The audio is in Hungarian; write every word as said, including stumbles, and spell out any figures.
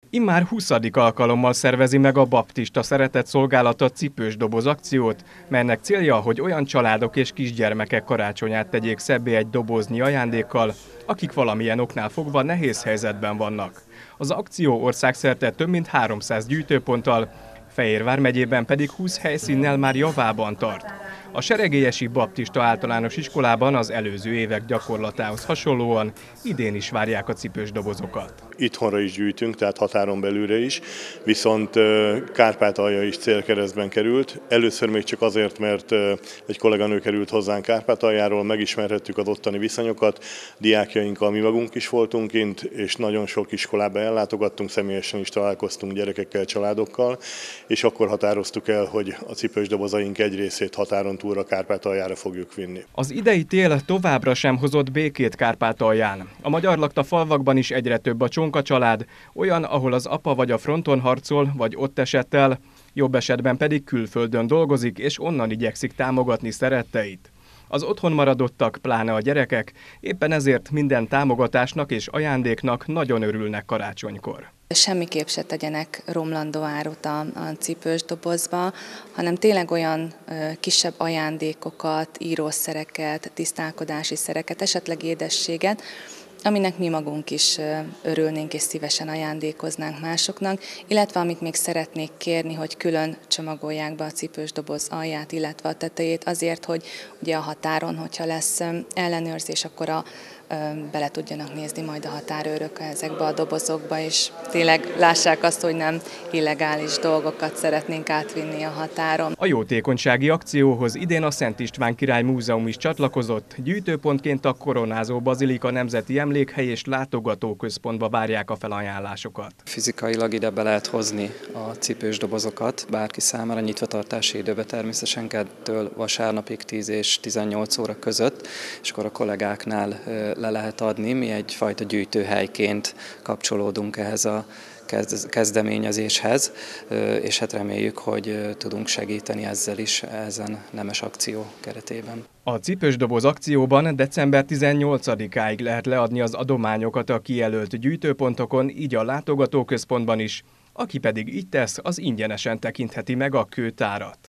Immár huszadik alkalommal szervezi meg a Baptista Szeretett Szolgálata cipős doboz akciót, melynek célja, hogy olyan családok és kisgyermekek karácsonyát tegyék szebbé egy doboznyi ajándékkal, akik valamilyen oknál fogva nehéz helyzetben vannak. Az akció országszerte több mint háromszáz gyűjtőponttal, Fejérvár megyében pedig húsz helyszínnel már javában tart. A Seregélyesi Baptista Általános Iskolában az előző évek gyakorlatához hasonlóan idén is várják a cipős dobozokat. Itthonra is gyűjtünk, tehát határon belülre is, viszont Kárpátalja is célkeresztben került. Először még csak azért, mert egy kolléganő került hozzánk Kárpátaljáról, megismerhettük az ottani viszonyokat, diákjainkkal mi magunk is voltunk kint, és nagyon sok iskolába ellátogattunk, személyesen is találkoztunk gyerekekkel, családokkal, és akkor határoztuk el, hogy a cipős dobozaink egy részét határon túlra Kárpátaljára fogjuk vinni. Az idei tél továbbra sem hozott békét Kárpátalján. A magyar lakta falvakban is egyre több a csonka család, olyan, ahol az apa vagy a fronton harcol, vagy ott esett el, jobb esetben pedig külföldön dolgozik, és onnan igyekszik támogatni szeretteit. Az otthon maradottak, pláne a gyerekek, éppen ezért minden támogatásnak és ajándéknak nagyon örülnek karácsonykor. Semmiképp se tegyenek romlandó árut a, a cipős dobozba, hanem tényleg olyan ö, kisebb ajándékokat, írószereket, tisztálkodási szereket, esetleg édességet, aminek mi magunk is örülnénk és szívesen ajándékoznánk másoknak, illetve amit még szeretnék kérni, hogy külön csomagolják be a cipős doboz alját, illetve a tetejét azért, hogy ugye a határon, hogyha lesz ellenőrzés, akkor a, bele tudjanak nézni majd a határőrök ezekbe a dobozokba, és tényleg lássák azt, hogy nem illegális dolgokat szeretnénk átvinni a határon. A jótékonysági akcióhoz idén a Szent István Király Múzeum is csatlakozott, gyűjtőpontként a Koronázó Bazilika Nemzeti Emlékhely és Látogatóközpontba várják a felajánlásokat. Fizikailag ide be lehet hozni a cipős dobozokat, bárki számára nyitvatartási időben természetesen kettőtől vasárnapig tíz és tizennyolc óra között, és akkor a kollégáknál le lehet adni. Mi egyfajta gyűjtőhelyként kapcsolódunk ehhez a kezdeményezéshez, és hát reméljük, hogy tudunk segíteni ezzel is ezen nemes akció keretében. A cipős doboz akcióban december tizennyolcadikáig lehet leadni az adományokat a kijelölt gyűjtőpontokon, így a látogatóközpontban is, aki pedig így tesz, az ingyenesen tekintheti meg a kőtárat.